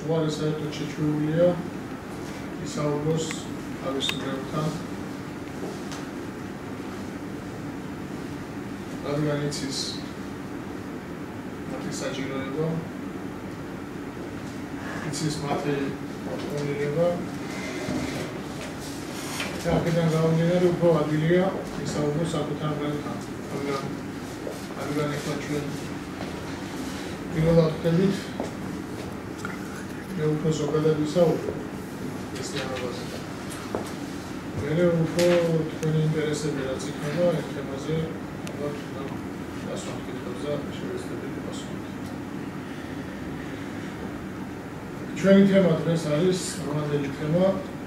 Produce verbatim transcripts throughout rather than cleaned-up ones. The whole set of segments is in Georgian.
სიყვარული საერთოდ შეჩვეულია ისაუბროს თავისუფლებთან რადგან იცის მათი საჭიროება იცის მათი მოთხოვნილება და აქედან გამომდინარე უფრო ადვილია ისაუბროს საკუთარ მგელთან მაგრამ რადგან ეხლა ჩვენ პირველად ხდებით მე უფრო ზოგადად ვისაუბრებ ქრისტიანობაზე მე უფრო თქვენი ინტერესები რაც იქნება ეს თემაზე ალბათ დასვამ კითხვებზე შევეცდებით პასუხი ჩვენი თემა დღეს არის რომანტული თემა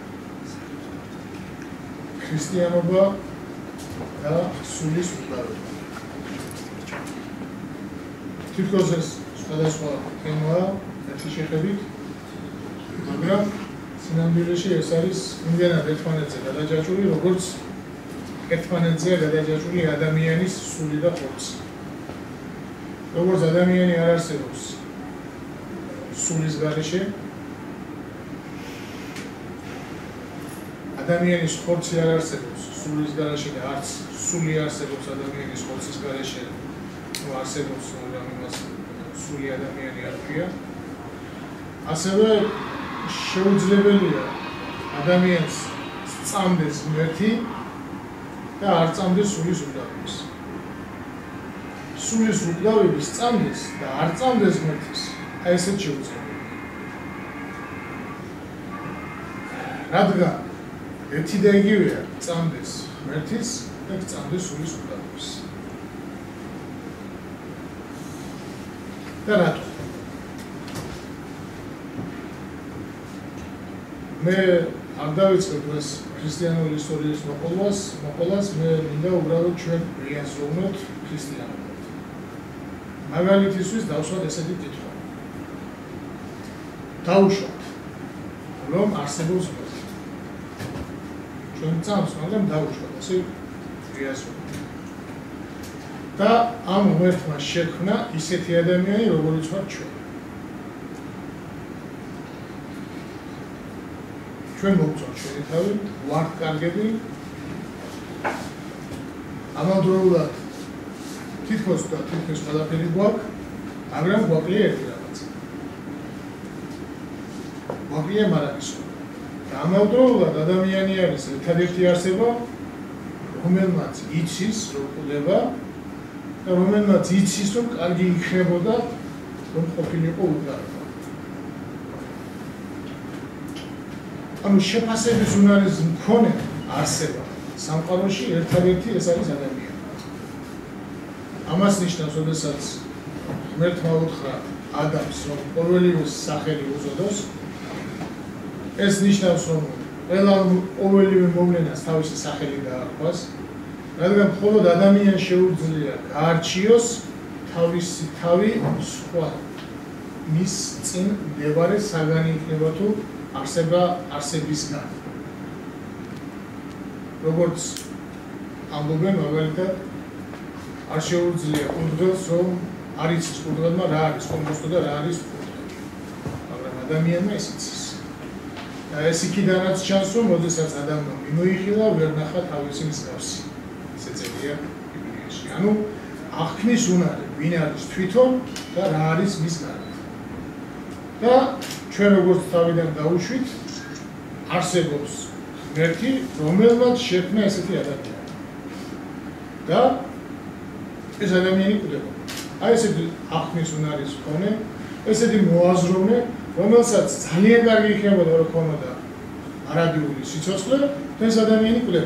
ქრისტიანობა და სულის უკრავება თითქოს ეს სხვადასხვა თემაა ერთი შეხედვით მაგრამ სინამდვილეში ეს არის იმდენად ერთმანეთზე გადაჯაჭვული როგორც ერთმანეთზე გადაჯაჭვული ადამიანის სული და ხორცი როგორც ადამიანი არ არსებობს სულის გარეშე ადამიანის ხორცი არ არსებობს სულის გარეშე და არც სული არსებობს ადამიანის ხორცის გარეშე არსებობს მაგრამ იმას სული ადამიანი არ ქვია ასევე შეუძლებელია ადამიანს სწამდეს ღმერთი და არ სწამდეს სულის უკრავებას სულის უკრავების სწამდეს და არ სწამდეს ღმერთის აი ესეც შეუძლებელია რადგან ერთი და იგივეა სწამდეს ღმერთის და სწამდეს სულის უკრავებას და რატო მე არ დავიწყებ ეს ქრისტიანული ისტორიის მოყოლას, მოყოლას მე მინდა უბრალოდ ჩვენ ვიაზროვნოთ ქრისტიანობად. მაგალითისთვის დავსვათ ესეთი კითხვა. დავუშვათ, რომ არსებობს ღმერთი. ჩვენ წამს, მაგრამ დავუშვათ, ასე ვიაზროვნოთ. და ამ ღმერთმა შექმნა ისეთი ადამიანი, როგორიც ვართ ჩვენ. ჩვენ მოვწონთ ჩვენი თავი, ვართ კარგები. ამავდროულად თითქოს და თითქოს ყველაფერი გვაქვს, მაგრამ გვაკლია ერთი რაღაცა. გვაკლია მარადისობა. და ამავდროულად ადამიანი არის ერთადერთი არსება, რომელმაც იცის, რომ კვდება და რომელმაც იცის, რომ კარგი იქნებოდა, რომ ყოფილიყო უკრავება. ანუ შეფასების უნარის მქონე არსება სამყაროში ერთადერთი ეს არის ადამიანი. ამას ნიშნავს, როდესაც ღმერთმა უთხრა ადამს, რომ ყოველივეს სახელი უწოდოს, ეს ნიშნავს, რომ ყველა ყოველივე მოვლენას თავისი სახელი დაარქვას, რადგან მხოლოდ ადამიანს შეუძლია გაარჩიოს თავისი თავი სხვა მის წინ მდებარე საგანი იქნება თუ არსება არსებისგან. როგორც ამბობენ მაგალითად არ შეუძლია კურდღელს რომ არ იცის კურდღელმა რა არის კომბოსტო და რა არის კურდღელი. მაგრამ ადამიანმა ეს იცის. და ეს იქიდანაც ჩანს რომ როდესაც ადამიანმა მიმოიხილა ვერ ნახა თავისი მსგავსი. ეს ეწევია ბიბლიაში. ანუ აღქმის უნარი ვინ არის თვითონ და რა არის მის გარეთ. და ჩვენ როგორც თავიდან დავუშვით, არსებობს ღმერთი, რომელმაც შექმნა ესეთი ადამიანი. და ეს ადამიანი კვდება. აი ესეთი აღქმის უნარის მქონე, ესეთი მოაზროვნე, რომელსაც ძალიან კარგი იქნებოდა რომ ქონოდა არადიული სიცოცხლე, ეს ადამიანი კვდება.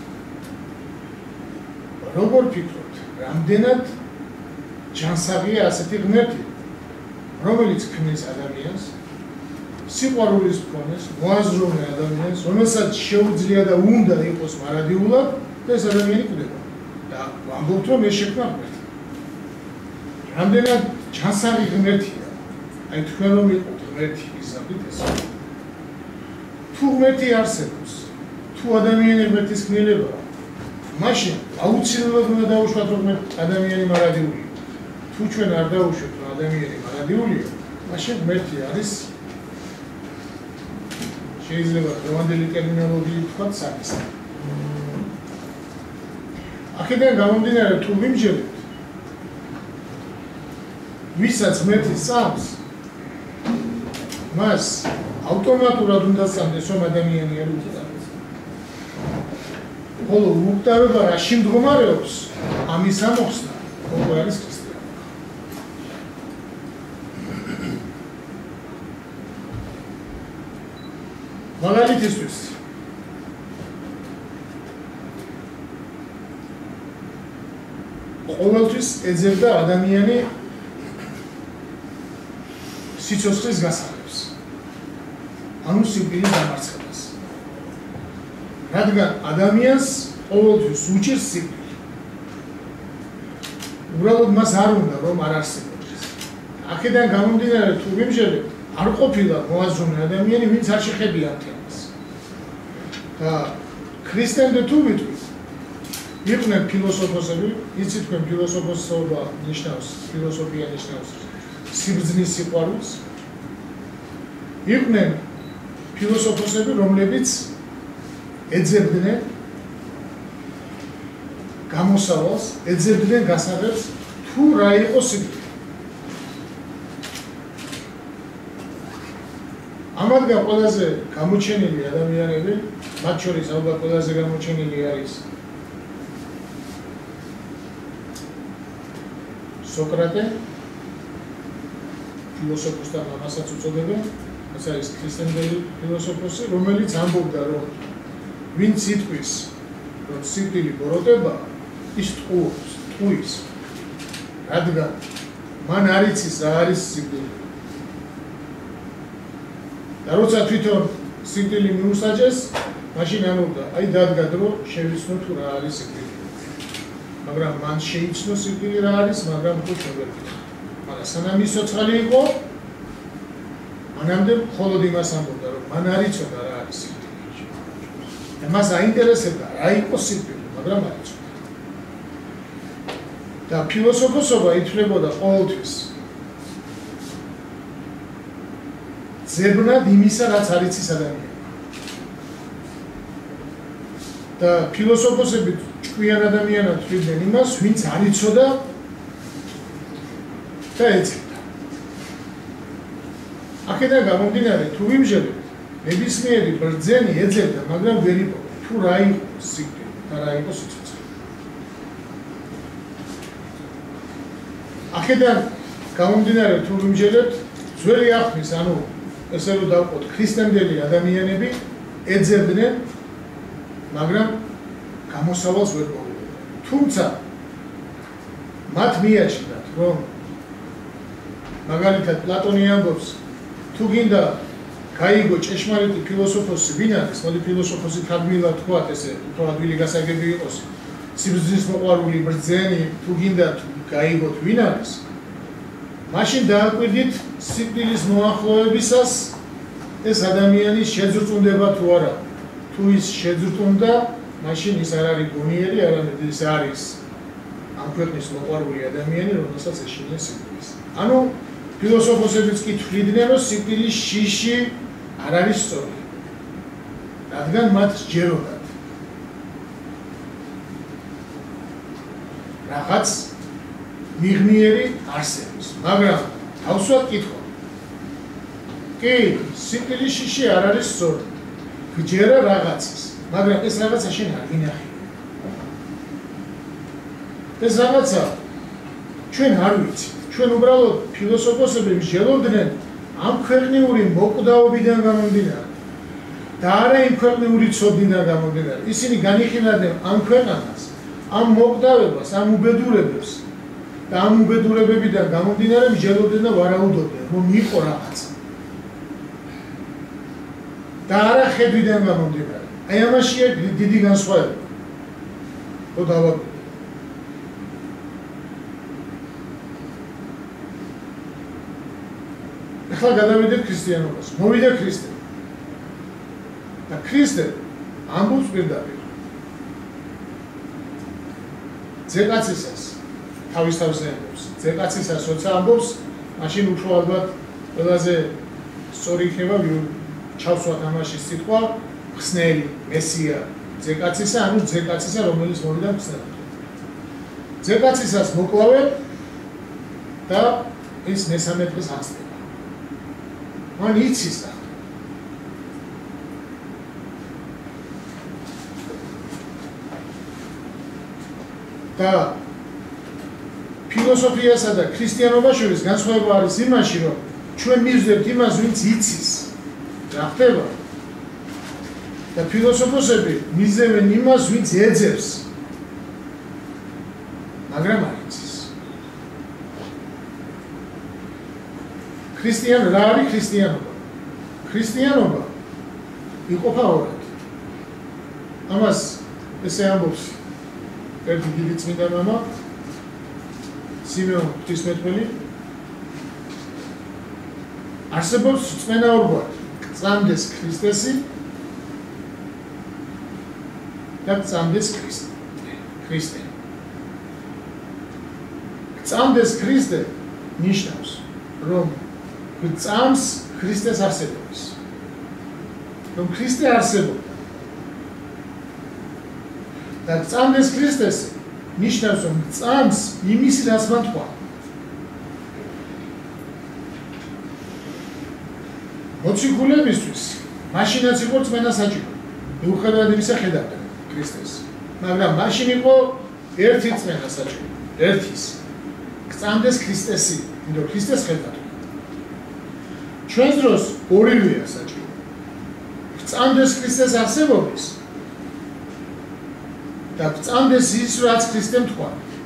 როგორ ფიქრობთ, რამდენად ჯანსაღია ასეთი ღმერთი, რომელიც ქმნის ადამიანს, სიყვარულის მქონეს, მოაზროვნე ადამიანს, რომელსაც შეუძლია და უნდა იყოს მარადიულად და ეს ადამიანი კვდება. და ვამბობთ, რომ ეს შექმნა ღმერთი. რამდენად ჯანსაღი ღმერთია, აი თქვენ რომ იყოთ ღმერთი მისაბით ეს. თუ ღმერთი არსებობს, თუ ადამიანი ღმერთის ქმნილებაა, მაშინ აუცილებლად უნდა დავუშვათ, რომ ადამიანი მარადიულია. თუ ჩვენ არ დავუშვით, რომ ადამიანი მარადიულია, მაშინ ღმერთი არის შეიძლება დღევანდელი ტერმინოლოგიით ვთქვათ საკისრი. აქედან გამომდინარე თუ ვიმჯერებთ ვისაც ღმერთი სწამს მას ავტომატურად უნდა სწამდეს რომ ადამიანი არ უწევს. ხოლო უმოკლდება რაში მდგომარეობს ამის ამოხსნა როგორ არის ქრისტიანი. მაგალითისთვის ყოველთვის ეძებდა ადამიანი სიცოცხლის გასაღებს, ანუ სიკვდილის დამარცხებას. რადგან ადამიანს ყოველთვის უჭირს სიკვდილი. უბრალოდ მას არ უნდა რომ არ არსებობდეს. აქედან გამომდინარე თუ ვიმჯერებთ, არ ყოფილა მოაზროვნე ადამიანი, ვინც არ შეხებია ამ თემას. და ქრისტემდე თუ ვიტყვით, იყვნენ ფილოსოფოსები, იცით თქვენ ფილოსოფოსობა ნიშნავს, ფილოსოფია ნიშნავს სიბრძნის სიყვარულს. იყვნენ ფილოსოფოსები, რომლებიც ეძებდნენ გამოსავალს, ეძებდნენ გასაღებს თუ რა იყო სიკვდილი. ამათგან ყველაზე გამოჩენილი ადამიანები, მათ შორის ალბათ ყველაზე გამოჩენილი არის სოკრატე, ფილოსოფოსთან ამასაც უწოდებენ, ეს არის ქრისტემდელი ფილოსოფოსი, რომელიც ამბობდა, რომ ვინც იტყვის, რომ სიკვდილი ბოროტება, ის ტყუობს, ტყუის, რადგან მან არ იცის რა არის სიკვდილი. და როცა თვითონ სიკვდილი მიუსაჯეს, მაშინ ამბობდა, აი დადგა დრო შევიცნო თუ რა არის სიკვდილი. მაგრამ მან შეიცნო სიკვდილი რა არის, მაგრამ უფრო შევერკითხა. მაგრამ სანამ ის ცოცხალი იყო, მანამდე მხოლოდ იმას ამბობდა, რომ მან არ იცოდა რა არის სიკვდილი. და მას აინტერესებდა რა იყო სიკვდილი, მაგრამ არ იცოდა. და ფილოსოფოსობა ითვლებოდა ყოველთვის ძებნად იმისა, რაც არ იცის ადამიანი. და ფილოსოფოსები ჭკვიან ადამიანად თვლიდნენ იმას, ვინც არ იცოდა და ეძებდა. აქედან გამომდინარე, თუ ვიმჯერებთ, ნებისმიერი ბრძენი ეძებდა, მაგრამ ვერ იპოვე, თუ რა იყო სიკვდილი და რა იყო სიცოცხლე. აქედან გამომდინარე, თუ ვიმჯერებთ, ძველი ახმის, ანუ ესე რომ დავყოთ, ქრისტემდელი ადამიანები ეძებდნენ, მაგრამ გამოსავალს ვერ მოვიდნენ. თუმცა მათ მიაჩნდათ, რომ მაგალითად პლატონი ამბობს, თუ გინდა გაიგო ჭეშმარიტი ფილოსოფოსი ვინ არის, მოდი ფილოსოფოსი თარგმნილად თქვათ, ესე უფრო ადვილი გასაგები იყოს, სიბრძნის მოყვარული ბრძენი, თუ გინდა გაიგოთ ვინ არის, მაშინ დააკვირდით სიკვდილის მოახლოებისას ეს ადამიანი შეძრწუნდება თუ არა. თუ ის შეძრწუნდა, მაშინ ის არ არის გონიერი, არამედ ის არის ამ ქვეყნის მოყვარული ადამიანი, რომელსაც ეშინია სიკვდილის. ანუ ფილოსოფოსებიც კი თვლიდნენ, რომ სიკვდილის შიში არ არის სწორი, რადგან მათ სჯეროდათ რაღაც მიღმიერი არსების, მაგრამ თავსვად კითხვა. კი, სიკვდილის შიში არ არის სწორი, გჯერა რაღაცის, მაგრამ ეს რაღაცა შენ არ გინახია. ეს რაღაცა ჩვენ არ ვიცით. ჩვენ უბრალოდ ფილოსოფოსები მსჯელობდნენ ამ ქვეყნიური მოკვდაობიდან გამომდინარე და არა იმ ქვეყნიური ცოდნიდან გამომდინარე. ისინი განიხილავდნენ ამ ქვეყანას, ამ მოკვდავებას, ამ უბედურებებს და ამ უბედურებებიდან გამომდინარე მსჯელობდნენ და ვარაუდობდნენ, რომ იყო რაღაცა. და არა ხედვიდან გამომდინარე. აი ამაშია დიდი განსხვავება. ხო დავაკვირდით. ახლა გადავიდეთ ქრისტიანობას. მოვიდა ქრისტე. და ქრისტე ამბობს პირდაპირ. ძეკაცისას თავის თავზე ამბობს. ძეკაცისას როცა ამბობს, მაშინ უფრო ალბათ ყველაზე სწორი იქნება ჩავსვათ ამაში სიტყვა ხსნელი, მესია, ძეკაცისა, ანუ ძეკაცისა, რომელიც მოვიდა ხსნელად. ძეკაცისას მოკლავენ და ის მესამე დღეს აღსდება. მან იცის და და ფილოსოფიასა და ქრისტიანობას შორის განსხვავება არის იმაში, რომ ჩვენ მივზრებთ იმას, ვინც იცის. რა ხდება? და ფილოსოფოსები მიზევენ იმას, ვინც ეძებს. მაგრამ არ იცის. ქრისტიან რა არის ქრისტიანობა? ქრისტიანობა იყოფა ორად. ამას ესე ამბობს ერთი დიდი წმინდა მამა სიმეონ ღვთისმეტყველი. არსებობს წმენაურგვარი, გწამდეს ქრისტესი და გწამდეს ქრისტე. ქრისტე. გწამდეს ქრისტე ნიშნავს, რომ გწამს ქრისტეს არსებობის. რომ ქრისტე არსებობდა. და გწამდეს ქრისტეს ნიშნავს, რომ გწამს იმის, რაც მან თქვა. მოციქულებისთვის მაშინაც იყო წმენა საჭირო. მიუხედავად იმისა ხედავდნენ ქრისტეს. მაგრამ მაშინ იყო ერთი წმენა საჭირო. ერთის. გწამდეს ქრისტესი, იმიტომ ქრისტეს ხედავდნენ. ჩვენს დროს ორივეა საჭირო. გწამდეს ქრისტეს არსებობის და გწამდეს ის, რაც ქრისტემ თქვა.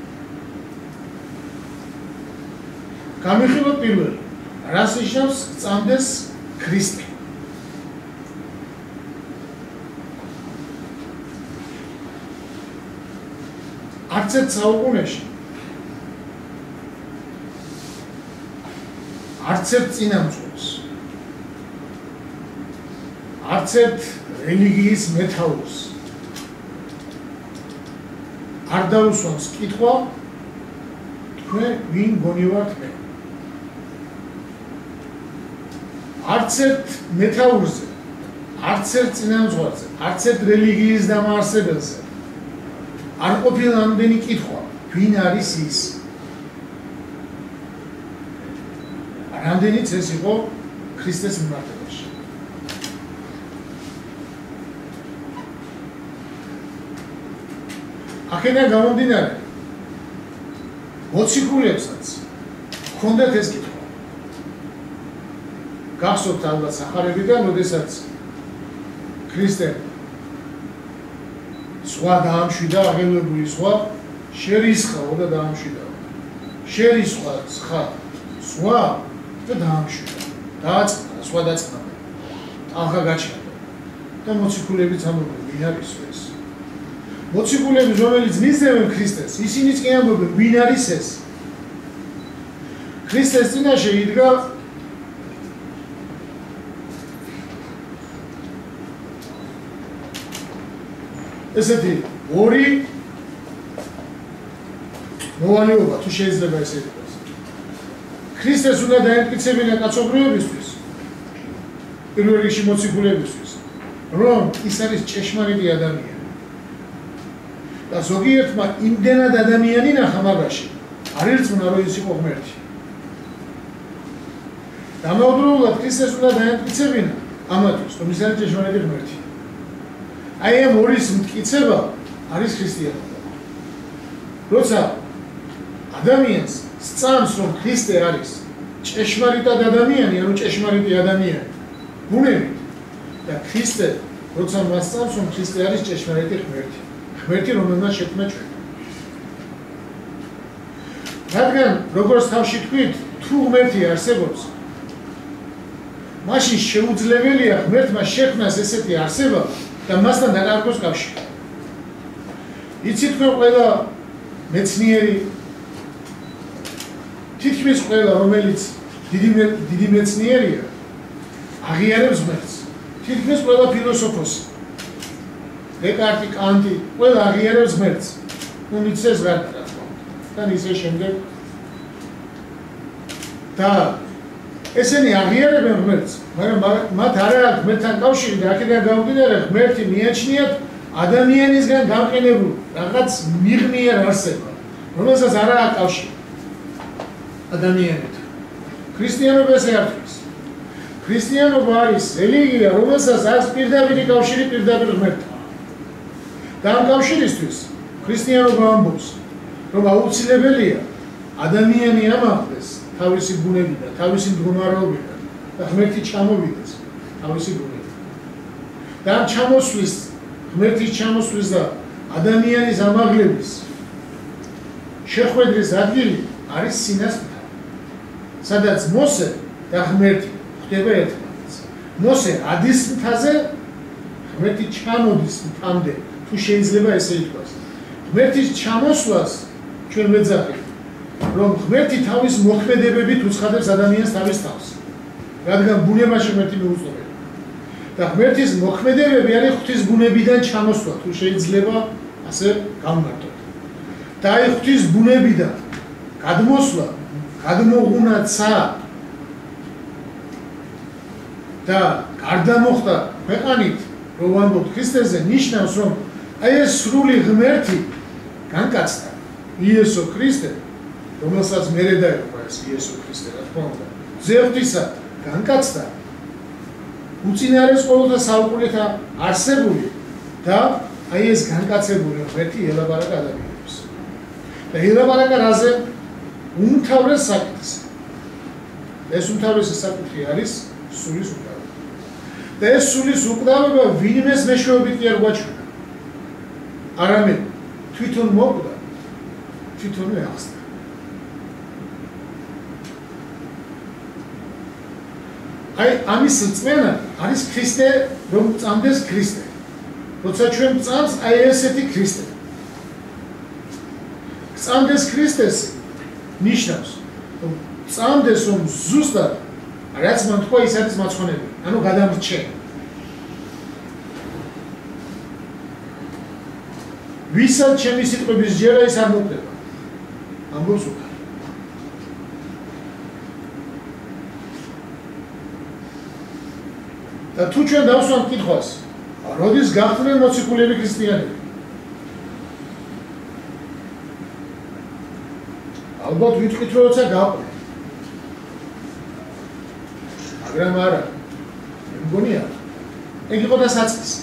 გამიხილოთ პირველი. რას ნიშნავს გწამდეს ქრისტე? არც ერთ საუკუნეში არც ერთ წინამძღოლს, არც ერთ რელიგიის მეთაურს არ დაუსვამს კითხვა, თქვენ ვინ გონივართ მე? არც ერთ მეთაურზე, არც ერთ წინამძღოლზე, არც ერთ რელიგიის დამაარსებელზე არ ყოფილა ამდენი კითხვა, ვინ არის ის? რამდენიც ეს იყო ქრისტეს მიმართებაში. აქედან გამომდინარე, მოციქულებსაც ჰქონდათ ეს კითხვა. გახსოვთ ალბათ სახარებიდან, როდესაც ქრისტემ სხვა დაამშვიდა, აღელვებული სხვა შერისხაო და დაამშვიდა. შერისხა სხვა სხვა და დაამშვიდა. დააწყდა, სხვა დაწყდა. ტალღა გაჩნდა. და მოციქულებიც ამბობენ, ვინ არის ეს? მოციქულები, რომელიც მისდევენ ქრისტეს, ისინიც კი ამბობენ, ვინ არის ეს? ქრისტეს წინაშე იდგა ესეთი ორი მოვალეობა, თუ შეიძლება ესე იყოს. ქრისტეს უნდა დაემტკიცებინა კაცობრიობისთვის, პირველ რიგში მოციქულებისთვის, რომ ის არის ჭეშმარიტი ადამიანი. და ზოგიერთმა იმდენად ადამიანი ნახა მაგაში, არ ირწმუნა, რომ ის იყო ღმერთი. დამაუბრუნებლად ქრისტეს უნდა დაემტკიცებინა ამათვის, რომ ის არის ჭეშმარიტი ღმერთი. აი ამ ორის მტკიცება არის ქრისტიანობა. როცა ადამიანს სწამს, რომ ქრისტე არის ჭეშმარიტად ადამიანი, ანუ ჭეშმარიტი ადამიანი, ბუნებით და ქრისტე, როცა მას სწამს, რომ ქრისტე არის ჭეშმარიტი ღმერთი, ღმერთი, რომელმაც შექმნა ჩვენ. რადგან, როგორც თავში თქვით, თუ ღმერთი არსებობს, მაშინ შეუძლებელია ღმერთმა შექმნას ესეთი არსება და მასთან დაკარგოს კავშირი. იცით თქვენ ყველა მეცნიერი, თითქმის ყველა, რომელიც დიდი დიდი მეცნიერია, აღიარებს ღმერთს. თითქმის ყველა ფილოსოფოსი, დეკარტი, კანტი, ყველა აღიარებს ღმერთს. ნუ ნიცეს გარდა და ისე შემდეგ. და ესენი აღიარებენ ღმერთს, მაგრამ მათ არ აქვს ღმერთთან კავშირი და აქედან გამომდინარე ღმერთი მიაჩნიათ ადამიანისგან გამყინებულ რაღაც მიღმიერ არსება, რომელსაც არ აქვს კავშირი ადამიანთან. ქრისტიანობა ესე არ თქოს. ქრისტიანობა არის რელიგია, რომელსაც აქვს პირდაპირი კავშირი პირდაპირ ღმერთთან. და ამ კავშირისთვის ქრისტიანობა ამბობს, რომ აუცილებელია ადამიანი ამაღლდეს თავისი ბუნებიდან, თავისი მდგომარეობიდან და ღმერთი ჩამოვიდეს თავისი ბუნებიდან. და ამ ჩამოსვლის, ღმერთის ჩამოსვლის და ადამიანის ამაღლების შეხვედრის ადგილი არის სინას მთა, სადაც მოსე და ღმერთი ხვდება ერთმანეთს. მოსე ადის მთაზე, ღმერთი ჩამოდის მთამდე, თუ შეიძლება ესე ითქვას. ღმერთის ჩამოსვლას ჩვენ ვეძახით, რომ ღმერთი თავის მოქმედებებით უცხადებს ადამიანს თავის თავს, რადგან ბუნებაში ღმერთი მიუწვევია. და ღმერთის მოქმედებები არის ღვთის ბუნებიდან ჩამოსვლა, თუ შეიძლება ასე გავმართოთ. და აი ღვთის ბუნებიდან გადმოსვლა, გადმოღუნაცა და გარდამოხდა ქვეყანით, რომ ვამბობთ ქრისტეზე, ნიშნავს, რომ აი ეს სრული ღმერთი განკაცდა იესო ქრისტე, რომელსაც მერე დაერქვა ეს იესო ქრისტე, რა თქმა უნდა, ძევთისა განკაცდა უწინარეს ყოველთა საუკუნეთა არსებული და აი ეს განკაცებული ღმერთი ელაპარაკა ადამიანებს. და ელაპარაკა რაზე? უმთავრეს საკითხს. ეს უმთავრესი საკითხი არის სულის უკრავება. და ეს სულის უკრავება ვინმეს მეშვეობით კი არ გვაჩვენა. არამედ თვითონ მოკვდა, თვითონვე ახსნა. აი ამის რწმენა არის ქრისტე, რომ წამდეს ქრისტე. როცა ჩვენ წამს, აი ესეთი ქრისტე. წამდეს ქრისტეს ნიშნავს, რომ წამდეს, რომ ზუსტად რაც მან თქვა ის არის მაცხონებელი, ანუ გადამრჩენ. ვისაც ჩემი სიტყვების ჯერა ის არ მოკვდება. ამბობს უკან. და თუ ჩვენ დავსვამთ კითხვას, როდის გახდნენ მოციქულები ქრისტიანები? ალბათ ვიტყვით, რომ როცა გაყვნენ. მაგრამ არა, მგონია, ეგ იყო და საწყისი.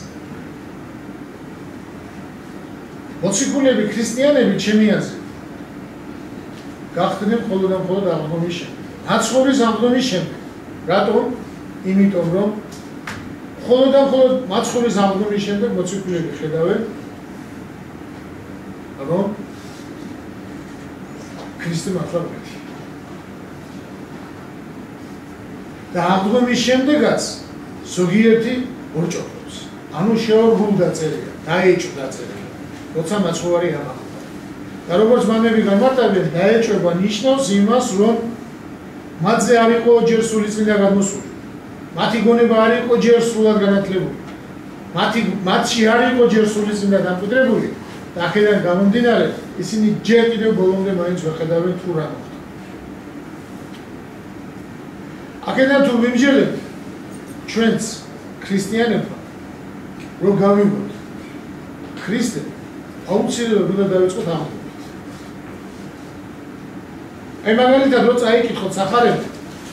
მოციქულები ქრისტიანები ჩემი აზრით გახდნენ მხოლოდ და მხოლოდ აღდგომის შემდეგ. მაცხოვრის აღდგომის შემდეგ. რატომ? იმიტომ რომ მხოლოდ და მხოლოდ მაცხოვრის აღდგომის შემდეგ მოციქულები ხედავენ, რომ ქრისტე მართლა ღმერთია. და აღდგომის შემდეგაც ზოგიერთი ორჭოფობს. ანუ შეორგულ დაწერია, დაეჭვ დაწერია. როცა მაცხოვარი ამაღლდა. და როგორც მამები განმარტავენ, დაეჭვება ნიშნავს იმას, რომ მათზე არ იყო ჯერ სული წმინდა გადმოსული. მათი გონება არ იყო ჯერ სულად განათლებული. მათი მათში არ იყო ჯერ სული წმინდა დამკვიდრებული და აქედან გამომდინარე, ისინი ჯერ კიდევ ბოლომდე მაინც ვერ ხედავენ თუ რა მოხდა. აქედან თუ ვიმსჯელებთ ჩვენც ქრისტიანებმა, რომ გავიგოთ ქრისტე აუცილებლად უნდა დავიწყოთ ამბობით. აი მაგალითად რო წაიკითხოთ სახარება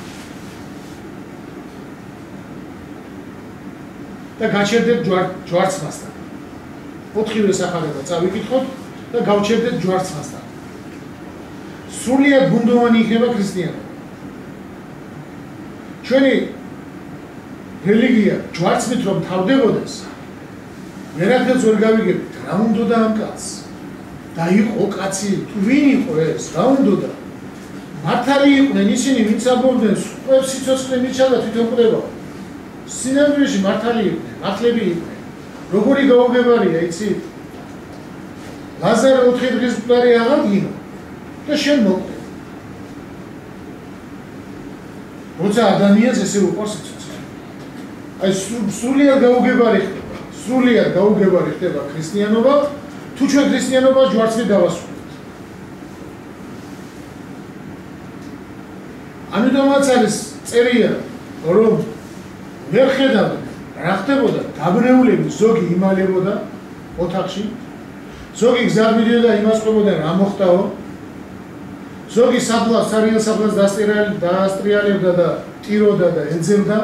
და გაჩერდეთ ჯვარცმასთან. ოთხივე სახარება წავიკითხოთ და გავჩერდეთ ჯვარცმასთან. სრულიად გუნდოვანი იქნება ქრისტიანობა. ჩვენი რელიგია ჯვარცმით რომ თავდებოდეს, ვერაფერს ვერ გავიგებთ, რა უნდოდა ამ კაცს? და იყო კაცი, თუ ვინ იყო ეს? რა უნდოდა? მართალი იყვნენ ისინი, ვინც ამბობდნენ, სიტყვებს სიცოცხლე მიჩა და თვითონ კვდება. სინამდვილეში მართალი იყვნენ, მართლები იყვნენ. როგორი გაუგებარია, იცით? ლაზარე ოთხი დღის მკვდარი აღადგინა და შენ მოკვდე. როცა ადამიანს ესე უყვარს სიცოცხლე. აი სრულიად გაუგებარი ხდება, სრულიად გაუგებარი ხდება ქრისტიანობა, თუ ჩვენ ქრისტიანობა ჯვარცმით დავასრულებთ. ამიტომაც არის წერია, რომ ვერ ხედავთ რა ხდებოდა, დაბრეულები ზოგი იმალებოდა ოთახში, ზოგი გზად მიდიოდა იმას ყვებოდა რა მოხდაო, ზოგი საფლავს, სარიელ საფლავს დაასტრიალებდა და ტიროდა და ეძებდა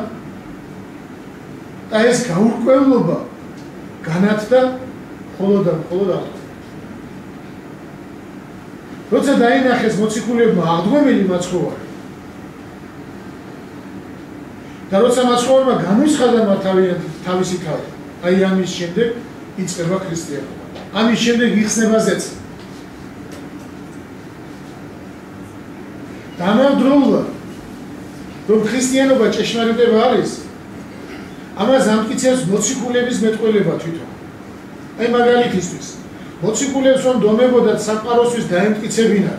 და ეს გაურკვევლობა განათდა მხოლოდ და მხოლოდ აღდგომით. როცა დაინახეს მოციქულებმა აღდგომილი მაცხოვარი და როცა მაცხოვარმა განუცხადა მათ თავისი თავი, აი ამის შემდეგ იწყება ქრისტიანობა. ამის შემდეგ იხსნება ზეწი. დამავდროულად, რომ ქრისტიანობა ჭეშმარიტება არის, ამას ამტკიცებს მოციქულების მეტყველება თვითონ. აი მაგალითისთვის, მოციქულებს რომ დომებოდათ სამყაროსთვის დაემტკიცებინათ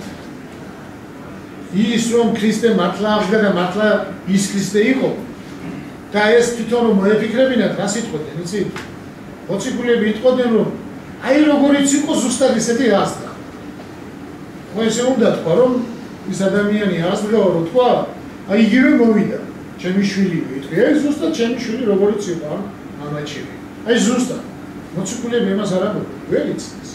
ის რომ ქრისტე მართლა აღდგა და მართლა ის ქრისტე იყო და ეს თვითონ რომ მოეფიქრებინათ, რა სიტყვოდნენ, იცით? მოციქულები იტყოდნენ რომ აი როგორიც იყო ზუსტად ისეთი აღდგა. ხო ესე უნდა თქვა რომ ის ადამიანი აღდგაო რომ თქვა, აი იგივე მოვიდა, ჩემი შვილი იტყვი, აი ზუსტად ჩემი შვილი როგორიც იყო ამ ამაჩები. აი ზუსტად მოციქულები იმას არ ამბობენ, ვერ იცის.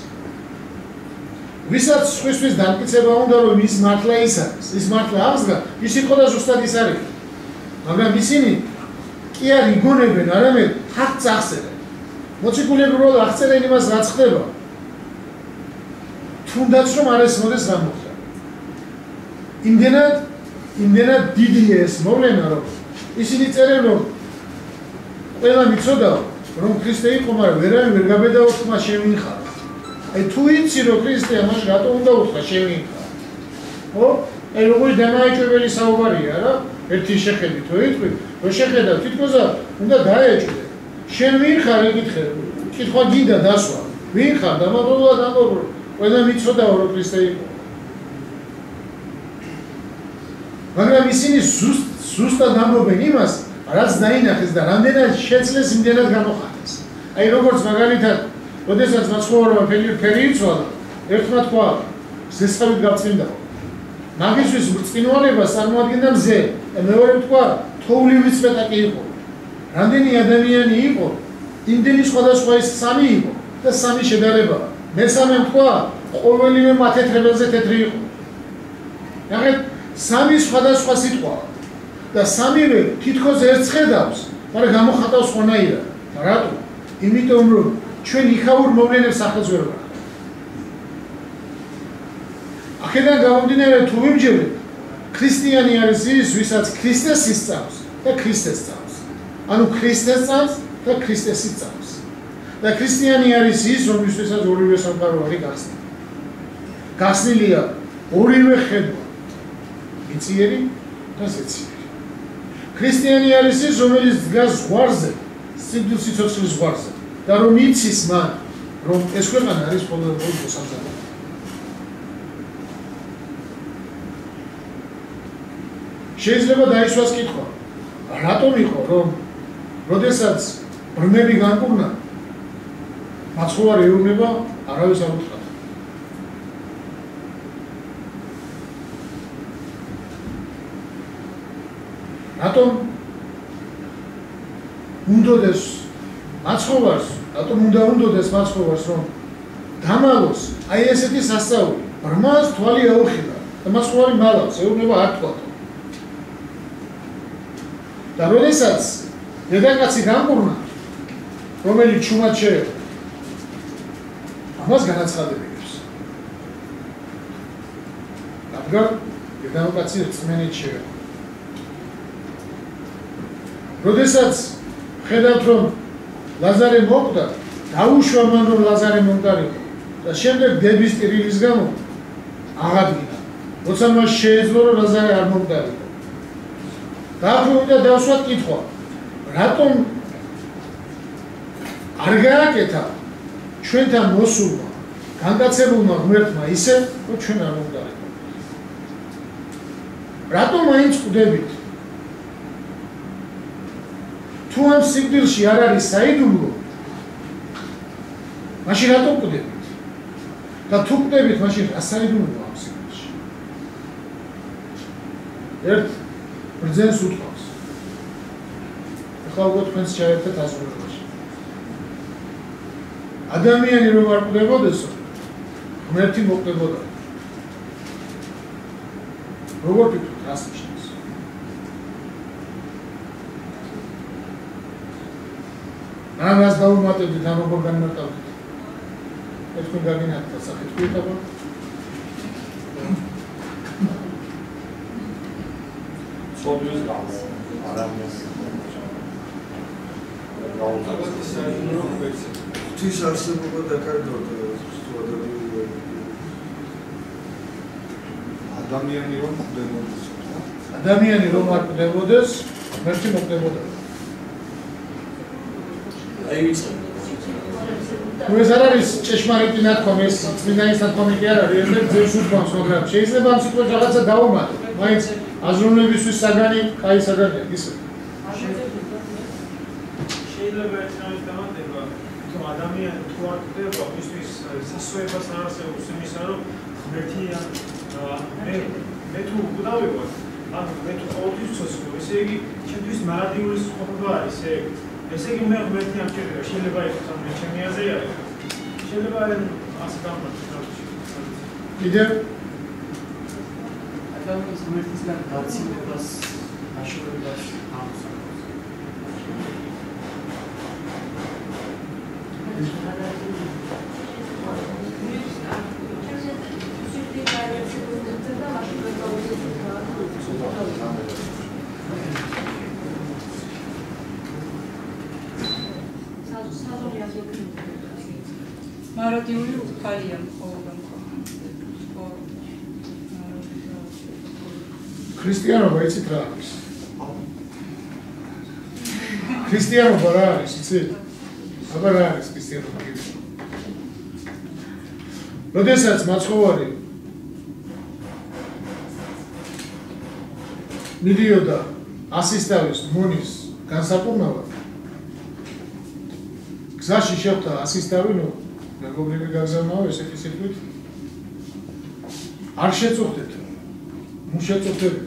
ვისაც სხვისთვის დამტკიცება უნდა რომ ის მართლა ის არის, ის მართლა აღდგა, ის იყო და ზუსტად ის არის. მაგრამ ისინი კი არ იგონებენ, არამედ ფაქტს ახსენებენ. მოციქულები რო ახსენებენ იმას რაც ხდება. თუნდაც რომ არ ესმოდეს რა მოხდა. იმდენად, იმდენად დიდია ეს მოვლენა რომ ისინი წერენ რომ ყველა მიცოდაო რომ ქრისტე იყო, მაგრამ ვერავინ ვერ გაბედაო თქმა შევინხარო. აი თუ იცი რომ ქრისტეა, მაშინ რატო უნდა უთხრა შევინხარო? ხო? აი როგორი დამაეჭვებელი საუბარია რა? ერთი შეხედვით რო იტყვი, რო შეხედავ თითქოს უნდა დაეჭვდე. შენ ვინ ხარ იკითხე? კითხვა გინდა დასვა. ვინ ხარ? დამადლობად ამბობ, ყველა მიცოდაო რომ ქრისტე იყო. მაგრამ ისინი ზუსტ ზუსტად ამბობენ იმას, რაც დაინახეს და რამდენად შეძლეს იმდენად გამოხატეს. აი როგორც მაგალითად, როდესაც მაცხოვარმა ფერი იცვალა, ერთმა თქვა, ზესხავით გავწმინდაო. მაგისთვის ბრწყინვალებას წარმოადგენდა მზე. და მეორე თქვა, თოვლივი წვეტაკი იყო. რამდენი ადამიანი იყო, იმდენი სხვადასხვა ის სამი იყო და სამი შედარება. მესამე თქვა, ყოველივე მათეთრებელზე თეთრი იყო. ნახეთ, სამი სხვადასხვა სიტყვა და სამივე თითქოს ერთს ხედავს, მაგრამ გამოხატავს ხონაირად. რატო? იმიტომ რომ ჩვენ იქაურ მოვლენებს სახელს ვერ ვაკეთებთ. აქედან გამომდინარე თუ ვიმჯერებთ, ქრისტიანი არის ის, ვისაც ქრისტეს ისწავს და ქრისტეს სწავს. ანუ ქრისტეს სწავს და ქრისტეს ისწავს. და ქრისტიანი არის ის, რომლისთვისაც ორივე სამყარო არის გახსნილი. გახსნილია ორივე ხედვა, მიწიერი და ზეციერი. ქრისტიანი არის ის, რომელიც დგას ზღვარზე, სიკვდილის სიცოცხლის ზღვარზე და რომ იცის მან, რომ ეს ქვეყანა არის ყოველდღიური მოსამზადებელია. შეიძლება დაისვას კითხვა, რატომ იყო, რომ როდესაც ბრმები განკურნა, მაცხოვარი ეუბნება არავის არ უთხრა. რატომ უნდოდეს მაცხოვარს, რატომ უნდა უნდოდეს მაცხოვარს, რომ დამალოს აი ესეთი სასწაული, ბრმას თვალი აუხილა და მაცხოვარი მალავს, ეუბნება არ თქვათო. და როდესაც დედაკაცი განკურნა, რომელიც ჩუმად შეეყო, ამას განაცხადებებს. რადგან დედაკაცი რწმენით შეეყო. როდესაც ხედავთ რომ ლაზარე მოკვდა, დაუშვა მან რომ ლაზარე მომკარიყო და შემდეგ დების ტირილის გამო აღადგინა. როცა მას შეეძლო რომ ლაზარე არ მომკარიყო. დაახლოებით უნდა დავსვათ კითხვა, რატომ არ გააკეთა ჩვენთან მოსულმა, განკაცებულმა ღმერთმა ისე, რომ ჩვენ არ მომკარიყო. რატომ მაინც ყვდებით? თუ ამ სიკვდილში არ არის საიდუმლო, მაშინ რატომ ყვდებით? და თუ ყვდებით, მაშინ რა საიდუმლოა ამ სიკვდილში? ერთ ბრძენს უთხოვს. ახლა უკვე თქვენს ჩაერთეთ აზროვნებაში. ადამიანი რომ არ კვდებოდესო, ღმერთი მოკვდებოდა. როგორ ფიქრობთ, რას ნიშნავს? რას დაუმატებდით, ან როგორ განმარტავდით? თქვენ გაგინახეთ ასახეთ თქვით აბა? Soruyoruz galiba. Aramız. Tis არსებობა დაკარგავდა ადამიანი რომ ხვდებოდეს. ადამიანი რომ არ ხვდებოდეს, ღმერთი მოკვდებოდა. აი ვიცი. თუ ეს არ არის ჭეშმარიტი ნათქვამი, ეს წმინდანის ნათქვამი კი არ არის, ერთ-ერთ ძევს უთქვამს, მაგრამ შეიძლება ამ სიტყვას რაღაცა დაუმატო. მაინც აზროვნებისთვის საგანი, კაი საგანია, ისე. შეიძლება ერთმანეთს დამატება, თუ ადამიანი თუ არ ხვდება, მისთვის სასწრებას არ არსებობს იმისა, რომ ღმერთი მე მე თუ ვდავიღოთ, ანუ მე თუ ყოველთვის ვცოცო, ესე იგი ჩემთვის მარადიული სიტყვა არის, ესე იგი მე ღმერთი ამ შეიძლება შეიძლება იყოს ამ ჩემი აზრი არის. შეიძლება ასე გამართოს. კიდევ ადამიანის ღმერთისგან დაცინებას აშუქებას აქვს. მარადიული უფალია ყოველდღე. ქრისტიანობა იცით რა არის? ქრისტიანობა რა არის, იცით? აბა რა არის ქრისტიანობა? როდესაც მაცხოვარი მიდიოდა ასისტავის მონის განსაკუთრებად გზაში შეხვდა ასისტავი, ნუ მეგობრები გაგზავნაო ესეთი სიტყვით არ შეწუხდეთ, მუშეწუხდებით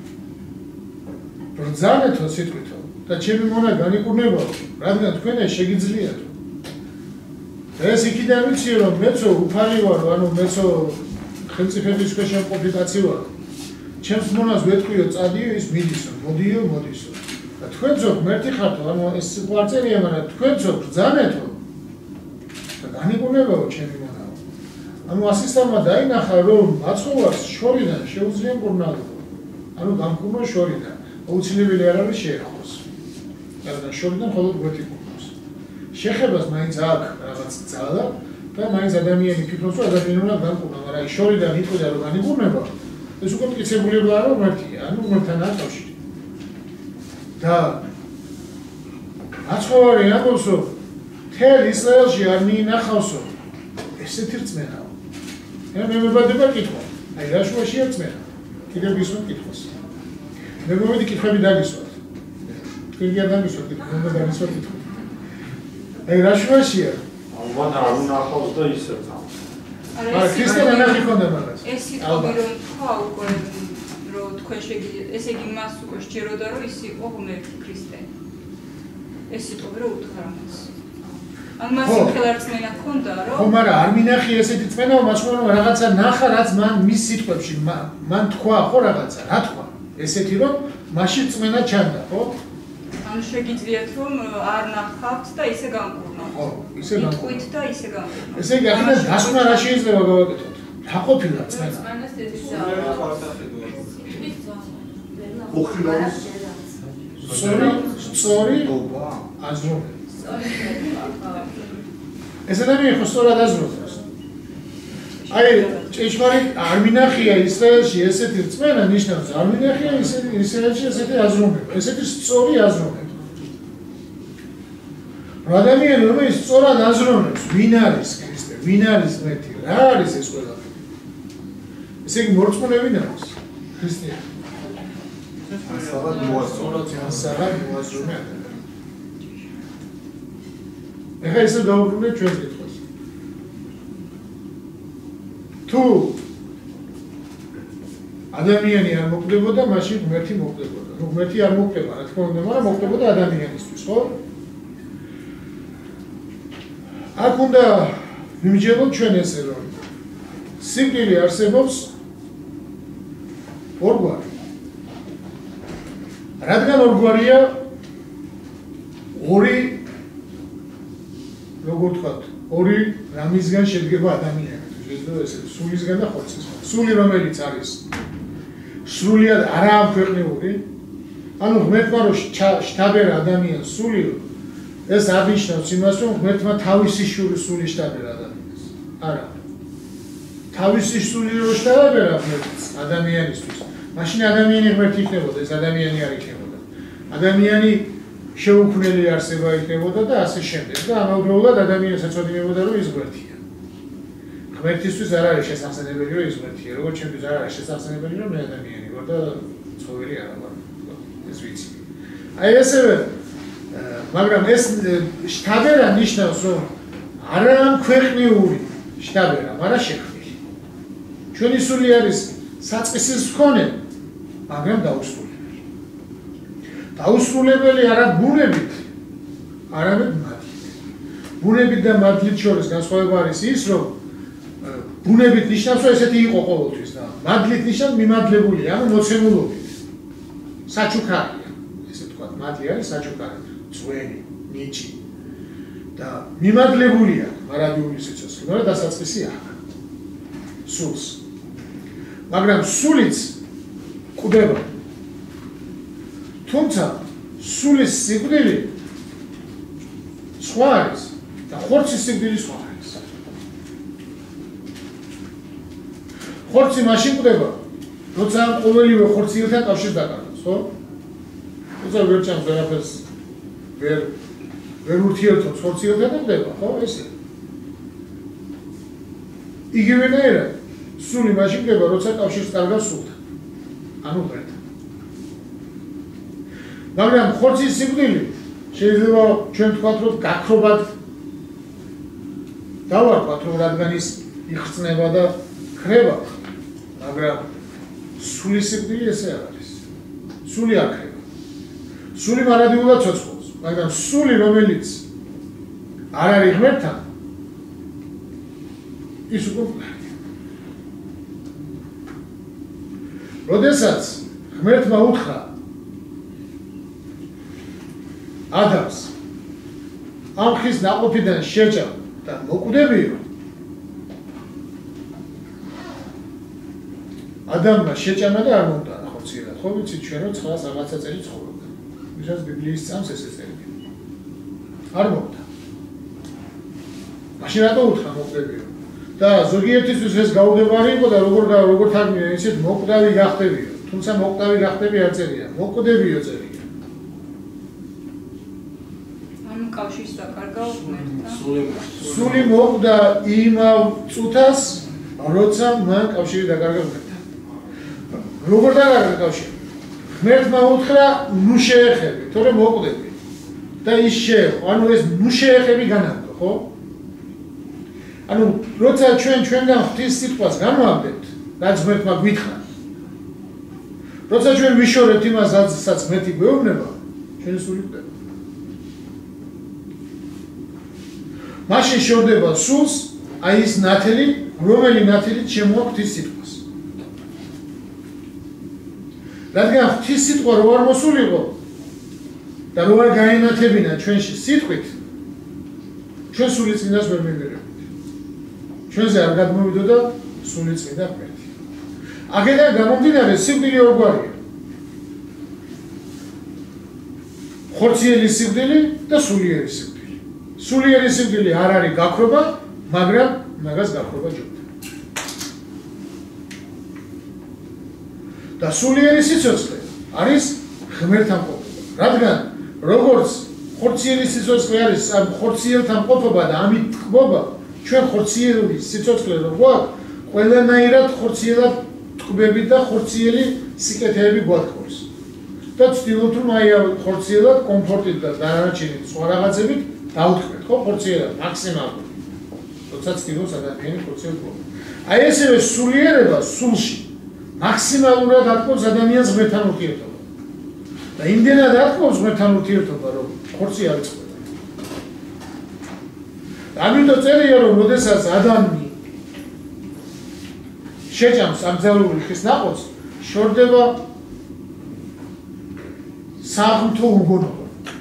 ბრძანეთო სიტყვითო და ჩემი მონა განიკურნებაო, რადგან თქვენ ეს შეგიძლიათ. ეს იქიდან ვიცი რომ მეცო უფალი ვარ, ანუ მეცო ხელმწიფების ქვეშ მყოფი კაცი ვარ. ჩემს მონას ვეთქვიო წადიო, ის მიდისო, მოდიო, მოდისო. და თქვენцо ღმერთი ხართო, ანუ ეს სიტყვა არ წერია, მაგრამ თქვენцо ბრძანეთო და განიკურნებაო ჩემი მონაო. ანუ ასისტავმა დაინახა რომ მაცხოვარს შორიდან შეუძლია მკურნალობა. ანუ გამკურნო შორიდან. აუცილებელი არ არის შეეხოს. რადგან შორიდან მხოლოდ გვერდი კურნავს. შეხებას მაინც აქვს რაღაც ძალა და მაინც ადამიანი ფიქრობს რომ ადამიანი უნდა გამკურნოს, მაგრამ შორიდან იტყვიდა რომ განიკურნება, ეს უკვე მტკიცებულება არა ღმერთია, ანუ ღმერთთან არ კავშირი. და მაცხოვარი ამბობსო, მთელ ისრაელში არ მიინახავსო ესეთი რწმენაო. მე მებადება კითხვა. აი რა შუაშია რწმენა? კიდევ გისვათ კითხვას. მე მომედი კითხვები დაგისვათ. თქვენ კი არ დამისვათ კითხვა, უნდა დაგისვათ კითხვა. აი რა შუაშია? ალბათ არ უნახავს და ისეც აქვს. არა, ქრისტიანა ნახი ხონდა მაგას. ეს სიტყვები რომ თქვა უკვე რომ თქვენ შეგიძლიათ, ესე იგი მას უკვე სჯეროდა რომ ის იყო ღმერთი ქრისტე. ეს სიტყვები რომ უთხრა მას. ან მას ხელარწმენა ჰქონდა რომ ხო, მაგრამ არ მინახი ესეთი წმენა, მაგრამ რაღაცა ნახა, რაც მან მის სიტყვებში მან თქვა, ხო რაღაცა, რა თქვა? ესეთი რომ მაშინ წმენა ჩანდა, ხო? ანუ შეგიძლიათ რომ არ ნახავთ და ისე გამკურნავთ. ხო, ისე გამკურნავთ. იტყვით და ისე გამკურნავთ. ესე იგი აქედან დასკვნა რა შეიძლება გავაკეთოთ? რა ყოფილა წმენა? ოხილავის სწორი, სწორი აზროვნება. ეს ადამიანი ხო სწორად აზრობს. აი, ჭეშმარიტ არ მინახია ისრაელში ესეთი რწმენა, ნიშნავს არ მინახია ისრაელში ესეთი აზროვნება, ესეთი სწორი აზროვნება. ადამიანი რომელიც სწორად აზროვნებს, ვინ არის ქრისტე, ვინ არის ღმერთი, რა არის ეს ყველაფერი? ესე იგი მორწმუნე ვინ არის? ქრისტიანი. საბად მოასწორა საბად მოასწორა. ეხლა ისე დავუბრუნდეთ ჩვენს კითხვას. თუ ადამიანი არ მოკვდებოდა, მაშინ ღმერთი მოკვდებოდა. ნუ ღმერთი არ მოკვდება, რა თქმა უნდა, მაგრამ მოკვდებოდა ადამიანისთვის, ხო? აქ უნდა ვიმჯეროთ ჩვენ ესე რომ სიკვდილი არსებობს ორგვარი. რადგან ორგვარია ორი როგორ ვთქვათ, ორი რამისგან შედგება ადამიანი. შეიძლება ესე სულისგან და ხორცისგან. სული რომელიც არის სრულიად არაამქვეყნიური, ანუ ღმერთმა რომ შთაბერა ადამიანს სული, ეს აღნიშნავს იმას, რომ ღმერთმა თავისი სული შთაბერა ადამიანს. არა. თავისი სული რო შთაბერა ღმერთს ადამიანისთვის, მაშინ ადამიანი ღმერთი იქნებოდა, ეს ადამიანი არ იქნებოდა. ადამიანი შეუქმნელი არსება იქნებოდა და ასე შემდეგ. და ამავდროულად ადამიანს ეწოდებოდა, რომ ის ღმერთია. ღმერთისთვის არ არის შესაძლებელი, რომ ის ღმერთია, როგორც ჩემთვის არ არის შესაძლებელი, რომ მე ადამიანი ვარ და ცხოველი არა ვარ. ეს ვიცი. აი ესევე, მაგრამ ეს შთაბერა ნიშნავს, რომ არამქვეყნიური შთაბერა, მაგრამ შექმნილი. ჩვენი სული არის საწყისის მქონე, მაგრამ დაუსრულებელი. დაუსრულებელი არა ბუნებით, არამედ მადლით. ბუნებით და მადლით შორის განსხვავება არის ის, რომ ბუნებით ნიშნავს, რომ ესეთი იყო ყოველთვის და მადლით ნიშნავს მიმადლებულია, ანუ მოცემულობით. საჩუქარია, ესე ვთქვათ, მადლი არის საჩუქარი, ძველი, ნიჭი. და მიმადლებულია მარადიული სიცოცხლე, მაგრამ დასაწყისი აქვს. სულს. მაგრამ სულიც კვდება. თუმცა სულის სიკვდილი სხვა არის და ხორცის სიკვდილი სხვა არის. ხორცი მაშინ კვდება, როცა ყოველივე ხორციელთან კავშირს დაკარგავს, ხო? როცა ვერ ჭამს ვერაფერს, ვერ ვერ ურთიერთობს ხორციელთან და კვდება, ხო? ესე. იგივენაირად სული მაშინ კვდება, როცა კავშირს კარგავს სულთან. ანუ ღმერთთან. მაგრამ ხორცის სიკვდილი შეიძლება ჩვენ ვთქვათ, რომ გაქრობად დავარქვათ, რომ რადგან ის იხსნება და ქრება, მაგრამ სულის სიკვდილი ესე არ არის. სული არ ქრება. სული მარადიულად ცოცხლობს, მაგრამ სული რომელიც არ არის ღმერთთან, ის უკვე ღმერთია. როდესაც ღმერთმა უთხრა ადამიანს ამ ხის ნაყოფიდან შეჭამ და მოკვდებიო, ადამიანმა შეჭამა და არ მომტანა ხორციელად, ხო ვიცით ჩვენ რომ ცხრას რაღაცა წელი ცხოვრობდა. ვისაც ბიბლიის წამს ესე წერია. არ მომტანა. მაშინ რატო უთხრა მოკვდებიო? და ზოგიერთისთვის ეს გაუდებარი იყო და როგორ როგორ თარგმნია, ისეთ მოკვდავი გახდებიო. თუმცა მოკვდავი გახდები არ წერია, მოკვდებიო წერია. კავშირს დაკარგავ ღმერთთან. სული მოკვდა იმავ წუთას, როცა მან კავშირი დაკარგა ღმერთთან. როგორ დაკარგა კავშირი? ღმერთმა უთხრა, ნუ შეეხები, თორემ მოკვდები. და ის შეეხო, ანუ ეს ნუ შეეხები განაგდო, ხო? ანუ როცა ჩვენ ჩვენგან ღვთის სიტყვას განვაგდებთ, რაც ღმერთმა გვითხრა. როცა ჩვენ ვიშორებთ იმას, რასაც ღმერთი გვეუბნება, ჩვენი სული კვდება. მაშინ შორდება სულს, აი ის ნათელი, რომელი ნათელით შემოაქვს ღვთის სიტყვას. რადგან ღვთის სიტყვა რო არ მოსულიყო და რო არ გაენათებინა ჩვენში სიტყვით, ჩვენ სული წინას ვერ მივიღებთ. ჩვენზე არ გადმოვიდოდა სული წმინდა ღმერთი. აქედან გამომდინარე სიკვდილი ორგვარია. ხორციელი სიკვდილი და სულიერი სიკვდილი. სულიერი სიკვდილი არ არის გაქრობა, მაგრამ მაგას გაქრობა ჯობდა. და სულიერი სიცოცხლე არის ღმერთთან ყოფნა. რადგან როგორც ხორციელი სიცოცხლე არის ამ ხორციელთან ყოფობა და ამით თქმობა, ჩვენ ხორციელი სიცოცხლე რო გვაქვს, ყველანაირად ხორციელად თქმებით და ხორციელი სიკეთეები გვაქვს. და ვცდილობთ რომ აი ხორციელად კომფორტით და დანარჩენით სხვა რაღაცებით დაუთქმეთ, ხო, ხორციელად, მაქსიმალურად. როცა ცდილობს ადამიანი ხორციელად ყოფნა. აი ესევე სულიერება სულში მაქსიმალურად ატყობს ადამიანს ღმერთთან ურთიერთობა. და იმდენად ატყობს ღმერთთან ურთიერთობა, რომ ხორცი არ იწყება. ამიტომ წერია, რომ როდესაც ადამი შეჭამს აბსოლუტური ხის ნაყოფს, შორდება საღვთო უგონობა.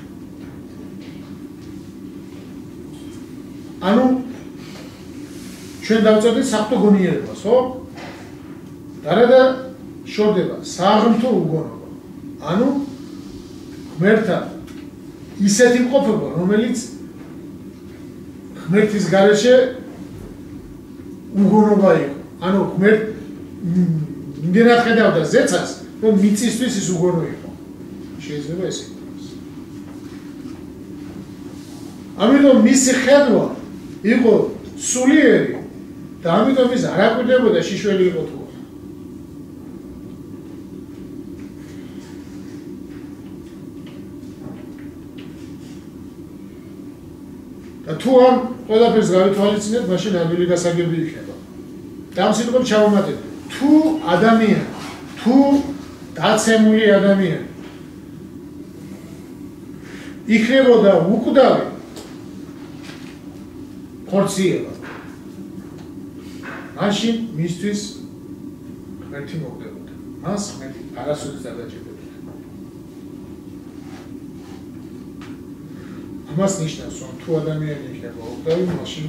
ანუ ჩვენ დავწერდით საღვთო გონიერებას, ხო? და შორდება საღვთო უგონობა. ანუ ღმერთთან ისეთი მყოფობა, რომელიც ღმერთის გარეშე უგონობა იყო. ანუ ღმერთ იმდენად ხედავდა ზეცას, რომ მიწისთვის ის უგონო იყო. შეიძლება ეს იყოს. ამიტომ მისი ხედვა იყო სულიერი და ამიტომ ის არ აკვირდებოდა შიშველი იყო თუ არა. და თუ ამ ყველაფერს გავითვალისწინებთ, მაშინ ადვილი გასაგები იქნება. და ამ სიტყვებს ჩავამატეთ. თუ ადამიანი, თუ დაცემული ადამიანი იქნებოდა უკვდავი ხორციება, მაშინ მისთვის ღმერთი მოხდებოდა. მას ღმერთი არასოდეს დადაჭირდებოდა. ამას ნიშნავს, რომ თუ ადამიანი იქნება უკვდავი, მაშინ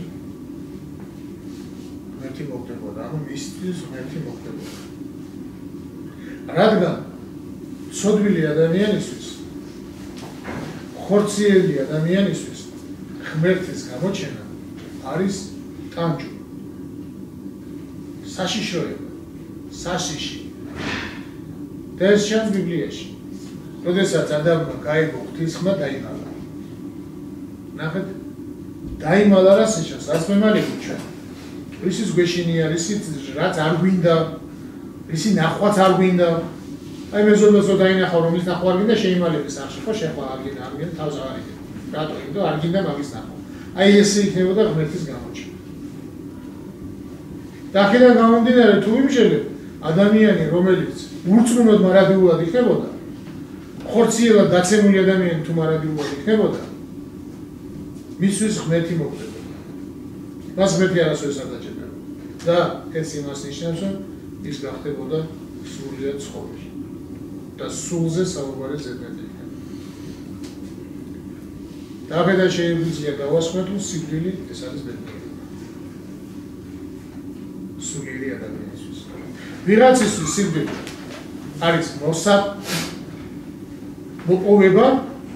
ღმერთი მოხდებოდა, ანუ მისთვის ღმერთი მოხდებოდა. რადგან ცოდვილი ადამიანისთვის, ხორციელი ადამიანისთვის ღმერთის გამოჩენა არის ტანჯვა, საშიშროება, საშიში. და ეს ჩანს ბიბლიაში. როდესაც ადამმა გაიგო ღვთისხმა დაიმალა. ნახეთ, დაიმალა რას ნიშნავს? რაც მემალები ჩვენ. რისის გვეშინია, რისიც რაც არ გვინდა, რისი ნახვაც არ გვინდა. აი მეზობელს რო დაინახავ, რომ ის ნახვა არ გინდა, შეიმალების სახში, ხო შეხვა არ გინდა, არ გინდა, თავს აღარ იგებ. რატო? იმიტომ არ გინდა მაგის ნახვა. აი ესე იქნებოდა ღმერთის გამოჩენა. და აქედან გამომდინარე, თუ იმშელებ ადამიანი, რომელიც ურწმუნოდ მარადიულად იქნებოდა, ხორციელად დაცემული ადამიანი თუ მარადიულად იქნებოდა, მისთვის ღმერთი მოხდებოდა. მას ღმერთი არასოდეს არ დაჭერდა. და ეს იმას ნიშნავს, რომ ის გახდებოდა სრულიად ცხოველი. და სულზე საუბარი ზედმეტი იქნება. და აქედან შეგვიძლია დავასხმოთ, რომ სიკვდილი ეს არის ბედნიერება. სულიერი ადამიანისთვის. ვიღაცისთვის სიკვდილი არის მოსა მოპოვება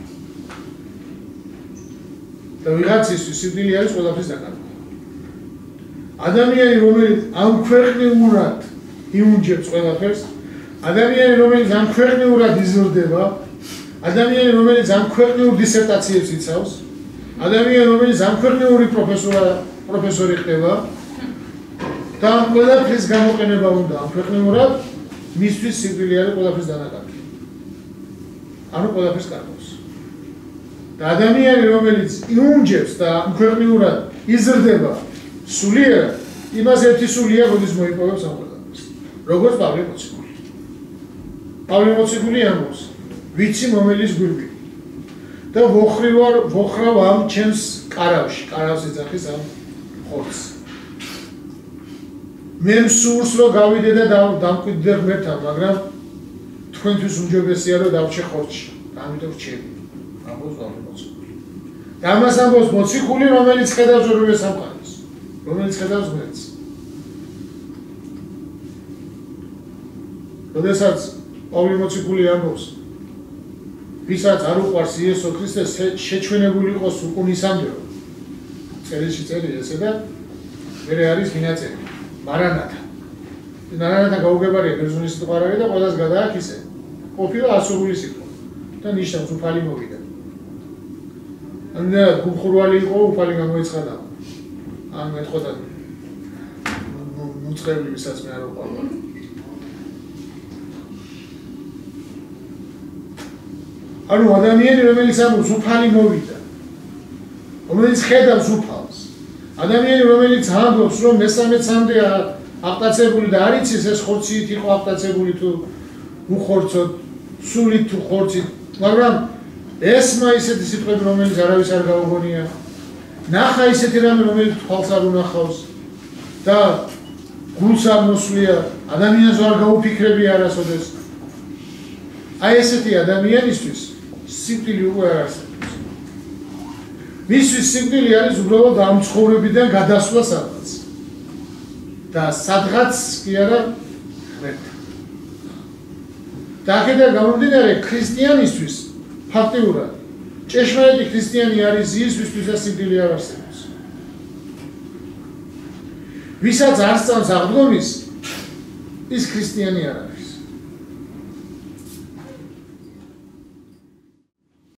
და ვიღაცისთვის სიკვდილი არის ყველაფრის დაკარგვა. ადამიანი, რომელიც ამქვეყნიურად იუნჯებს ყველაფერს, ადამიანი, რომელიც ამქვეყნიურად იზრდება, ადამიანი, რომელიც ამქვეყნიურ დისერტაციებს იცავს, ადამიანი, რომელიც ამქვეყნიური პროფესორა პროფესორი ხდება და ამ ყველაფრის გამოყენება უნდა ამქვეყნიურად, მისთვის სიკვდილი არის ყველაფრის დანაკარგი. ანუ ყველაფერს კარგავს. და ადამიანი, რომელიც იუნჯებს და ამქვეყნიურად იზრდება სულიერად, იმას ერთი სულია, როდის მოიპოვებს ამ ყველაფერს. როგორც პავლე მოციქული. პავლე მოციქული ამბობს, ვიცი მომელის გვირგვინი და ვოხრივარ ვოხრავ ამ ჩემს კარავში, კარავს ეძახის ამ ხორცს. მე მსურს რომ გავიდე და დამკვიდრდე ღმერთთან, მაგრამ თქვენთვის უმჯობესია რომ დავრჩე ხორცში. ამიტომ რჩები. ამბობს პავლე მოციქული. და ამას ამბობს მოციქული, რომელიც ხედავს ორივე სამყაროს, რომელიც ხედავს ღმერთს. როდესაც პავლე მოციქული ამბობს, ვისაც არ უყვარს იესო ქრისტე შეჩვენებული იყოს უკუნისამდე, წერილში წერია ესე და მერე არის მინაწერი, მარანათა. მარანათა გაუგებარია ბერძნული სიტყვა არის და ყველას გადააქვს ისე. ყოფილა ასურული სიტყვა და ნიშნავს უფალი მოვიდა. ანუ გუმხურვალი იყო, უფალი გამოიცხადა. ან მეტყოდა მუწყებლი, ვისაც მე არ უყვარდა. ანუ ადამიანი, რომელიც ამბობს უფალი მოვიდა, რომელიც ხედავს უფალს, ადამიანი, რომელიც ამბობს, რომ მესამეცამდე აპტაცებული და არ იცის ეს ხორციით იყო აპტაცებული თუ უხორცოდ, სულით თუ ხორცით, მაგრამ ესმა ისეთი სიტყვები, რომელიც არავის არ გაუგონია, ნახა ისეთი რამე, რომელიც თვალს არ უნახავს და გულს არ მოსვლია, ადამიანს არ გაუფიქრები არასოდეს. აი ესეთი ადამიანისთვის სიკვდილი უკვე არ არსებობს. მისთვის სიკვდილი არის უბრალოდ ამ ცხოვრებიდან გადასვლა სადღაც. და სადღაც კი არა ღმერთთან. და აქედან გამომდინარე ქრისტიანისთვის ფაქტიურად ჭეშმარიტი ქრისტიანი არის ის, ვისთვისაც სიკვდილი არ არსებობს. ვისაც არ სწამს აღდგომის, ის ქრისტიანი არ არის.